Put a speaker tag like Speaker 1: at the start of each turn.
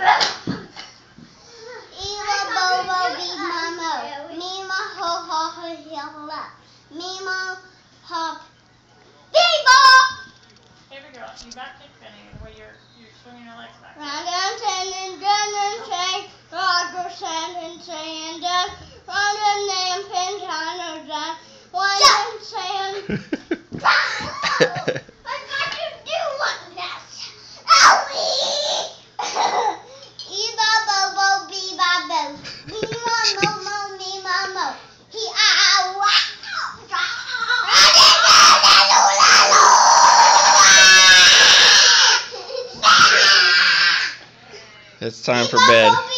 Speaker 1: Eva Bobo Big Mama. Mima Ho Ho Ho Hilla. Mima Hop. Bebo!
Speaker 2: Baby girl, you back kick spinning the way you're swinging your legs back.
Speaker 1: Round and sand and gun and shake. Roger sand and sand and round and name pin China done. One and sand. I got you doing this. Owie! Eva Bobo Beba Bo. Mima Momo Mima Mo. He
Speaker 3: It's time for bed.